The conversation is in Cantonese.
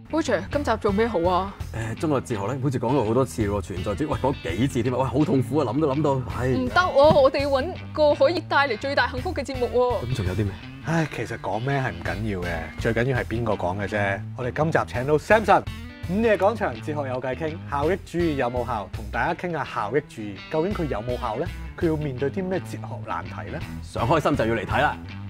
Roger，今集做咩好啊？ 中國哲學咧，好似講過好多次喎，存在主義，喂講幾次添啊，喂好痛苦啊，諗都諗到， 唔得喎，我哋要揾個可以帶嚟最大幸福嘅節目喎。 咁仲有啲咩？ 唉，其實講咩係唔緊要嘅，最緊要係邊個講嘅啫。我哋今集請到 Samson，午夜廣場哲學有偈傾，效益主義有冇效？同大家傾下效益主義，究竟佢有冇效咧？佢要面對啲咩哲學難題咧？ 想開心就要嚟睇啦！